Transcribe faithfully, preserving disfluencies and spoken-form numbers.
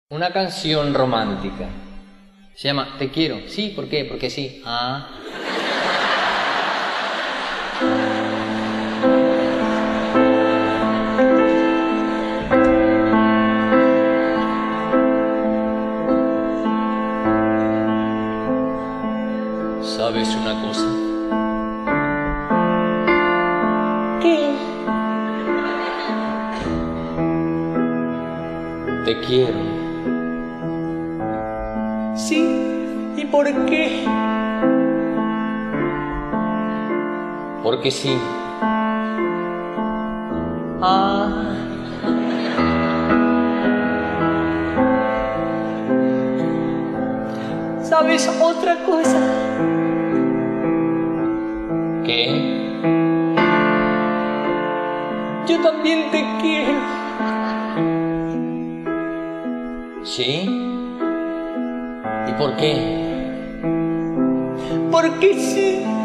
Una canción romántica. Se llama Te quiero. Sí, ¿por qué? Porque sí. Ah. ¿Sabes una cosa? ¿Qué? Te quiero. Sí, ¿y por qué? Porque sí. Ah. ¿Sabes otra cosa? ¿Qué? Yo también te quiero. ¿Sí? ¿Y por qué? Porque sí.